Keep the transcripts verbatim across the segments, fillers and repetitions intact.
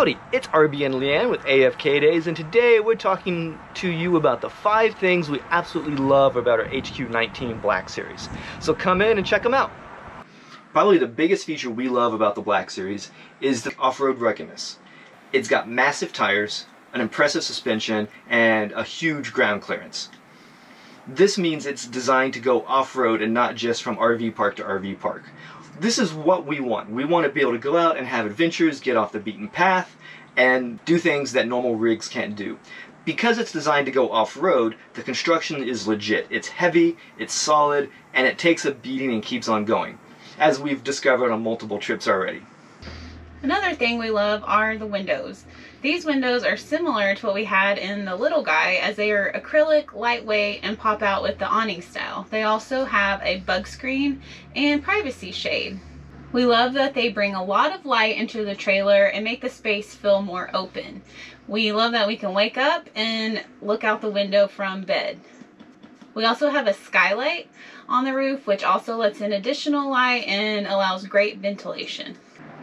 Howdy, it's R B and Leanne with A F K Days, and today we're talking to you about the five things we absolutely love about our H Q nineteen Black Series. So come in and check them out. Probably the biggest feature we love about the Black Series is the off-road ruggedness. It's got massive tires, an impressive suspension, and a huge ground clearance. This means it's designed to go off-road and not just from R V park to R V park. This is what we want. We want to be able to go out and have adventures, get off the beaten path, and do things that normal rigs can't do. Because it's designed to go off-road, the construction is legit. It's heavy, it's solid, and it takes a beating and keeps on going, as we've discovered on multiple trips already. Another thing we love are the windows. These windows are similar to what we had in the little guy, as they are acrylic, lightweight, and pop out with the awning style. They also have a bug screen and privacy shade. We love that they bring a lot of light into the trailer and make the space feel more open. We love that we can wake up and look out the window from bed. We also have a skylight on the roof, which also lets in additional light and allows great ventilation.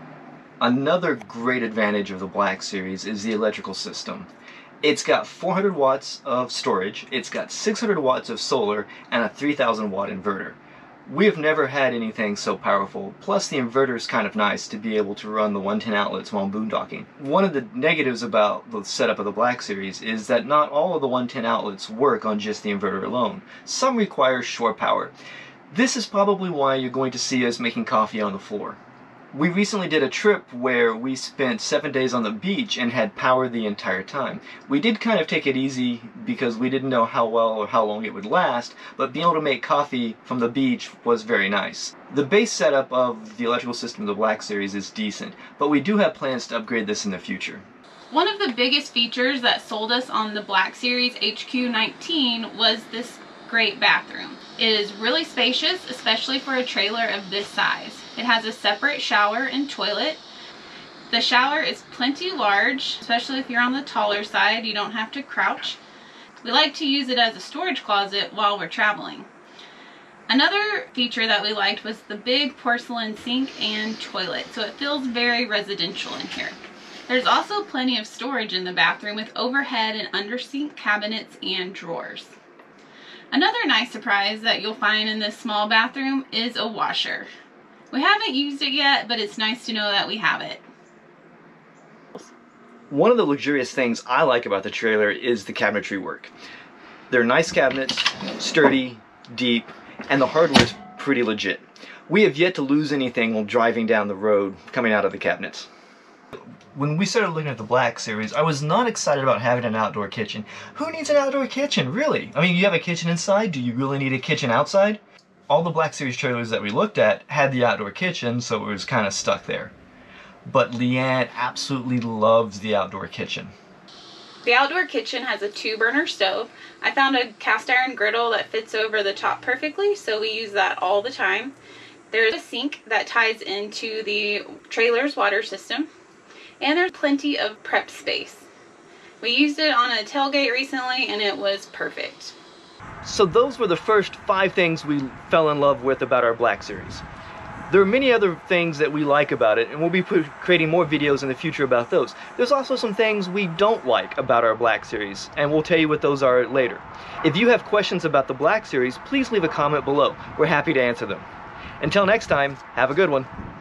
Another great advantage of the Black Series is the electrical system. It's got four hundred watts of storage, it's got six hundred watts of solar, and a three thousand watt inverter. We have never had anything so powerful, plus the inverter is kind of nice to be able to run the one ten outlets while boondocking. One of the negatives about the setup of the Black Series is that not all of the one ten outlets work on just the inverter alone. Some require shore power. This is probably why you're going to see us making coffee on the floor. We recently did a trip where we spent seven days on the beach and had power the entire time. We did kind of take it easy because we didn't know how well or how long it would last, but being able to make coffee from the beach was very nice. The base setup of the electrical system of the Black Series is decent, but we do have plans to upgrade this in the future. One of the biggest features that sold us on the Black Series H Q nineteen was this great bathroom. It is really spacious, especially for a trailer of this size. It has a separate shower and toilet. The shower is plenty large, especially if you're on the taller side. You don't have to crouch. We like to use it as a storage closet while we're traveling. Another feature that we liked was the big porcelain sink and toilet, so it feels very residential in here. There's also plenty of storage in the bathroom with overhead and under sink cabinets and drawers. Another nice surprise that you'll find in this small bathroom is a washer. We haven't used it yet, but it's nice to know that we have it. One of the luxurious things I like about the trailer is the cabinetry work. They're nice cabinets, sturdy, deep, and the hardware's pretty legit. We have yet to lose anything while driving down the road coming out of the cabinets. When we started looking at the Black Series, I was not excited about having an outdoor kitchen. Who needs an outdoor kitchen, really? I mean, you have a kitchen inside, do you really need a kitchen outside? All the Black Series trailers that we looked at had the outdoor kitchen, so it was kind of stuck there. But Leanne absolutely loves the outdoor kitchen. The outdoor kitchen has a two burner stove. I found a cast iron griddle that fits over the top perfectly, so we use that all the time. There's a sink that ties into the trailer's water system. And there's plenty of prep space. We used it on a tailgate recently and it was perfect. So those were the first five things we fell in love with about our Black Series. There are many other things that we like about it, and we'll be creating more videos in the future about those. There's also some things we don't like about our Black Series, and we'll tell you what those are later. If you have questions about the Black Series, please leave a comment below. We're happy to answer them. Until next time, have a good one.